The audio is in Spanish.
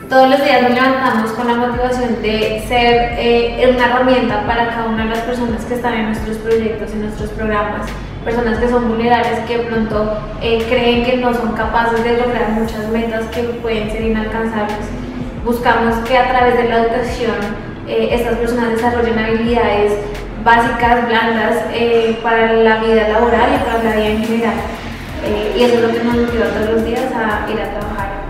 Todos los días nos levantamos con la motivación de ser una herramienta para cada una de las personas que están en nuestros proyectos, en nuestros programas, personas que son vulnerables, que de pronto creen que no son capaces de lograr muchas metas que pueden ser inalcanzables. Buscamos que a través de la educación estas personas desarrollen habilidades básicas, blandas, para la vida laboral y para la vida en general. Y eso es lo que nos motiva todos los días a ir a trabajar.